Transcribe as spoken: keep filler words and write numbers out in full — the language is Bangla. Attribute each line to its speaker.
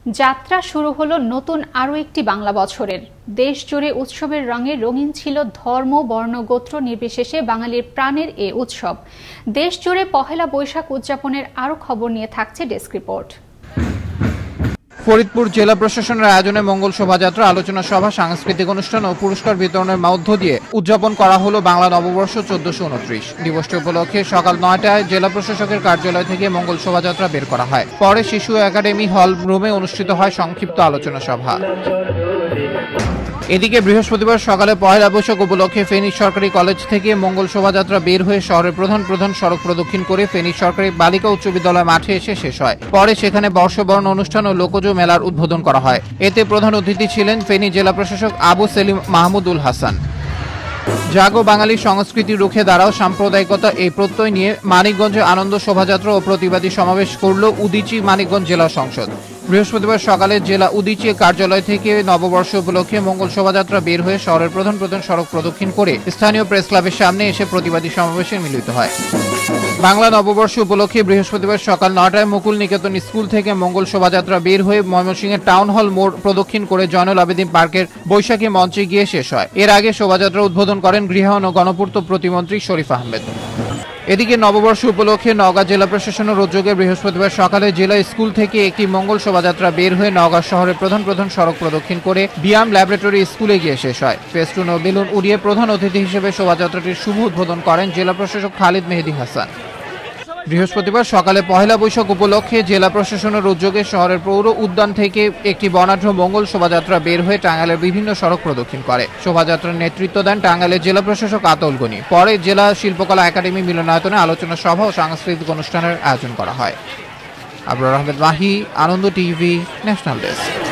Speaker 1: যাত্রা শুরু হলো নতুন আরও একটি বাংলা বছরের। দেশ জুড়ে উৎসবের রঙে রঙিন ছিল ধর্ম, বর্ণ, গোত্র নির্বিশেষে বাঙালির প্রাণের এ উৎসব। দেশ জুড়ে পহেলা বৈশাখ উদযাপনের আরও খবর নিয়ে থাকছে ডেস্ক রিপোর্ট।
Speaker 2: ফরিদপুর জেলা প্রশাসনের আয়োজনে মঙ্গল শোভাযাত্রা, আলোচনা সভা, সাংস্কৃতিক অনুষ্ঠান ও পুরস্কার বিতরণের মধ্য দিয়ে উদযাপন করা হলো বাংলা নববর্ষ চোদ্দশো উনত্রিশ। দিবসটি উপলক্ষে সকাল নয়টায় জেলা প্রশাসকের কার্যালয় থেকে মঙ্গল শোভাযাত্রা বের করা হয়। পরে শিশু একাডেমি হল রুমে অনুষ্ঠিত হয় সংক্ষিপ্ত আলোচনা সভা। এদিকে বৃহস্পতিবার সকালে পহেলা বৈশাখ উপলক্ষে ফেনী সরকারি কলেজ থেকে মঙ্গল শোভাযাত্রা বের হয়ে শহরের প্রধান প্রধান সড়ক প্রদক্ষিণ করে ফেনী সরকারি বালিকা উচ্চ বিদ্যালয় মাঠে এসে শেষ হয়। পরে সেখানে বর্ষবরণ অনুষ্ঠান ও লোকজ মেলার উদ্বোধন করা হয়। এতে প্রধান অতিথি ছিলেন ফেনী জেলা প্রশাসক আবু সেলিম মাহমুদুল হাসান। জাগো বাঙালি সংস্কৃতি রুখে দাঁড়াও সাম্প্রদায়িকতা এই প্রত্যয় নিয়ে মানিকগঞ্জে আনন্দ শোভাযাত্রা ও প্রতিবাদী সমাবেশ করল উদীচী মানিকগঞ্জ জেলা সংসদ। বৃহস্পতিবার সকালে জেলা উদীচী কার্যালয় থেকে নববর্ষ উপলক্ষে মঙ্গল শোভাযাত্রা বের হয়ে শহরের প্রধান প্রধান সড়ক প্রদক্ষিণ করে স্থানীয় প্রেস ক্লাবের সামনে এসে প্রতিবাদী সমাবেশে মিলিত হয়। বাংলা নববর্ষ উপলক্ষে বৃহস্পতিবার সকাল নয়টায় মুকুল নিকেতন স্কুল থেকে মঙ্গল শোভাযাত্রা বের হয়ে ময়মনসিংহের টাউন হল মোড় প্রদক্ষিণ করে জয়নুল আবেদিন পার্কের বৈশাখী মঞ্চে গিয়ে শেষ হয়। এর আগে শোভাযাত্রা উদ্বোধন করেন গৃহায়ন ও গণপূর্ত প্রতিমন্ত্রী শরীফ আহমেদ। এদিকে নববর্ষ উপলক্ষে নওগাঁ জেলা প্রশাসনের উদ্যোগে বৃহস্পতিবার সকালে জেলা স্কুল থেকে একটি মঙ্গল শোভাযাত্রা বের হয়ে নওগাঁ শহরের প্রধান প্রধান সড়ক প্রদক্ষিণ করে বিয়াম ল্যাবরেটরি স্কুলে গিয়ে শেষ হয়। ফেস্টুন ও বেলুন উড়িয়ে প্রধান অতিথি হিসেবে শোভাযাত্রাটির শুভ উদ্বোধন করেন জেলা প্রশাসক খালিদ মেহেদী হাসান। বৃহস্পতিবার সকালে পহেলা বৈশাখ উপলক্ষে জেলা প্রশাসনের উদ্যোগে শহরের পৌর উদ্যান থেকে একটি বর্ণাঢ্য মঙ্গল শোভাযাত্রা বের হয়ে টাঙ্গাইলের বিভিন্ন সড়ক প্রদক্ষিণ করে। শোভাযাত্রার নেতৃত্ব দেন টাঙ্গাইলের জেলা প্রশাসক আতল গনি। পরে জেলা শিল্পকলা একাডেমি মিলনায়তনে আলোচনা সভা ও সাংস্কৃতিক অনুষ্ঠানের আয়োজন করা হয়। Abrar Ahmed Mahi, Ananda TV, national desk.